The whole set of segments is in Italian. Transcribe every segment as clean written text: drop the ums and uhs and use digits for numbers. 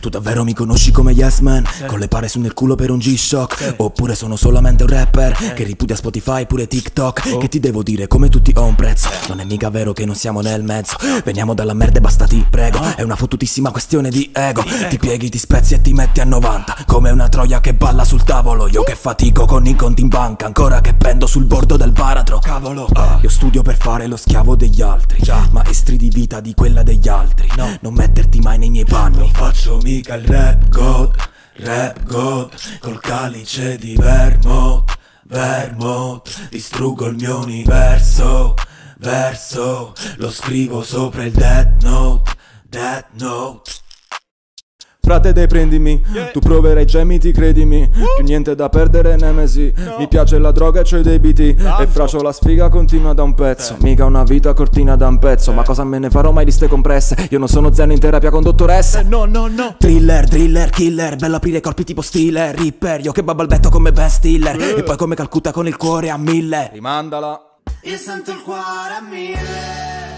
Tu davvero mi conosci come Yes Man? Con le pare su nel culo per un G-Shock? Oppure sono solamente un rapper che ripudia Spotify pure TikTok? Che ti devo dire, come tutti ho un prezzo. Non è mica vero che non siamo nel mezzo. Veniamo dalla merda e basta ti prego. È una fottutissima questione di ego. Ti pieghi, ti spezzi e ti metti a 90 come una troia che balla sul tavolo. Io che fatico con i conti in banca, ancora che pendo sul bordo del baratro. Cavolo, io studio per fare lo schiavo degli altri, maestri di vita di quella degli altri. Non metterti mai nei miei panni. Non faccio mica il rap god, col calice di vermouth. Distruggo il mio universo, lo scrivo sopra il Death Note. Frate dei prendimi, tu proverai gemiti credimi. Più niente da perdere nemesi. Mi piace la droga e c'ho i debiti. E fraccio la sfiga continua da un pezzo. Mica una vita cortina da un pezzo. Ma cosa me ne farò mai di ste compresse? Io non sono zen in terapia con dottoresse. No. Thriller, killer. Bello aprire corpi tipo stile Ripper, io che balbetto come Ben Stiller. E poi come Calcutta con il cuore a 1000. Rimandala. Io sento il cuore a 1000.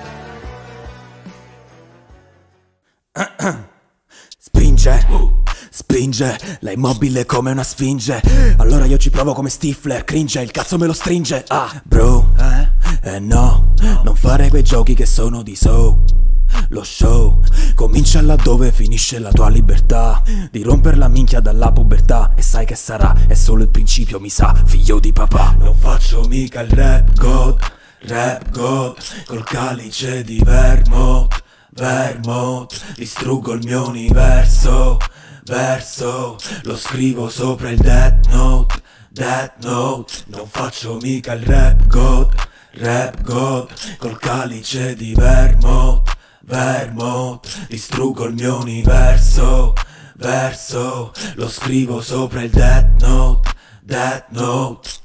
Spinge, lei immobile come una sfinge. Allora io ci provo come Stifler. Cringe, il cazzo me lo stringe. Bro, no, non fare quei giochi che sono di lo show comincia laddove finisce la tua libertà di romper la minchia dalla pubertà. E sai che sarà, è solo il principio, mi sa, figlio di papà. Non faccio mica il rap god, col calice di vermouth. Distruggo il mio universo, lo scrivo sopra il Death Note. Non faccio mica il rap god, col calice di vermouth. Distruggo il mio universo, lo scrivo sopra il Death Note.